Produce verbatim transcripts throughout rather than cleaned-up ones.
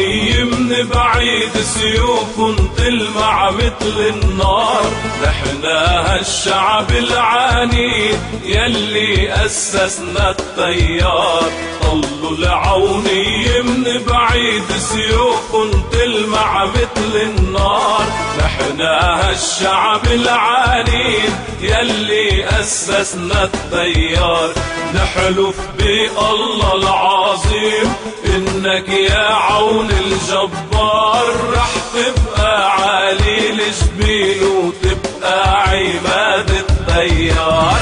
العونية من بعيد سيوف تلمع مثل النار. نحنا هالشعب العنيد يلي أسسنا التيار. طلوا العونية من بعيد سيوف تلمع مثل النار. نحنا هالشعب العنيد يلي أسسنا التيار. نحلف بالله العظيم إنك يا عون الجبار رح تبقى عالي الجبين وتبقى عماد التيار.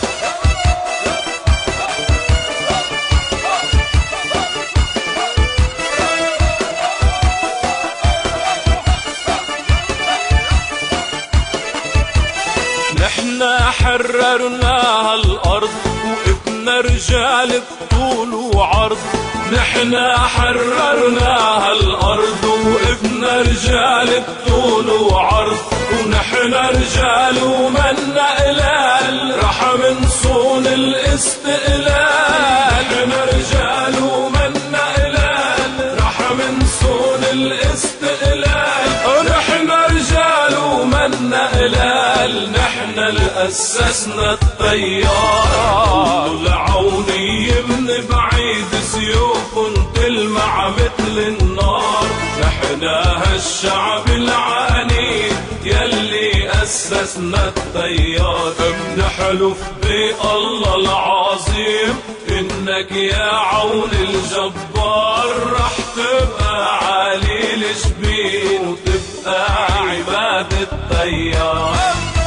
نحنا حررنا هالأرض وقفنا رجال بطول وعرض. نحنا حررنا هالأرض وقفنا رجال بطول وعرض. ونحنا رجال ومنا قلال رح منصون الاستقلال. نحنا رجال ومنا قلال رح منصون الاستقلال. نحنا رجال ومنا قلال نحنا اللي أسسنا التيار. العونية من بعيد سيوف تلمع مثل النار. نحنا هالشعب العنيد يلي أسسنا التيار. نحلف بالله العظيم إنك يا عون الجبار رح تبقى عالي الجبين وتبقى عماد التيار.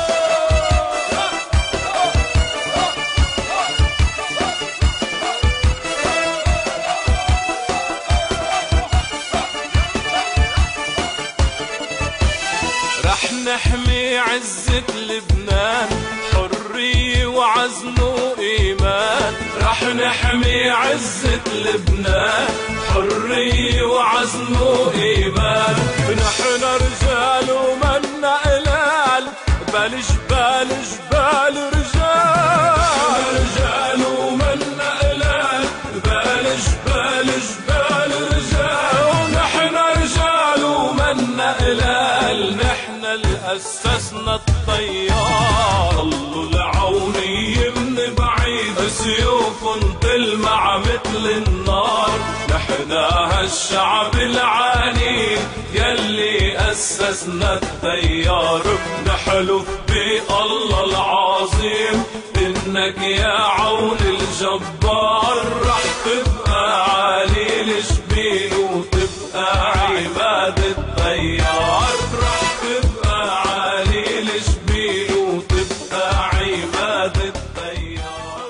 رح نحمي عزة لبنان حرية وعزم وإيمان. رح نحمي عزة لبنان حرية وعزم وإيمان. نحن رجال ومنا قلال بل جبال جبال رجال. رجال ومنا قلال بل جبال جبال رجال. ونحن رجال ومنا قلال نحنا اللي أسسنا التيار. طلوا العونية من بعيد سيوف تلمع مثل النار. نحنا هالشعب العنيد يلي أسسنا التيار. نحلف بالله العظيم إنك يا عون الجبار رح تبقى عالي الجبين وتبقى عماد التيار. رح تبقى عالي الجبين وتبقى عماد التيار.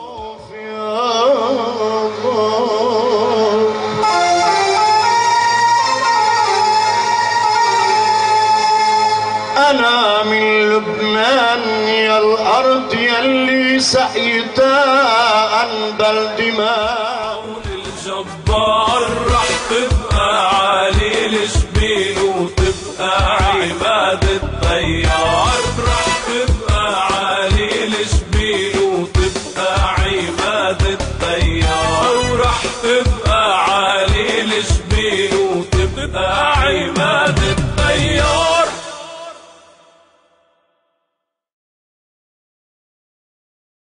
أنا من لبنان يا الأرض يلي سقيتها أنبل دماء. الجبار رح تبقى عالي الجبين وتبقى عماد التيار. رح تبقى عالي الجبين وتبقى عماد التيار. ورح تبقى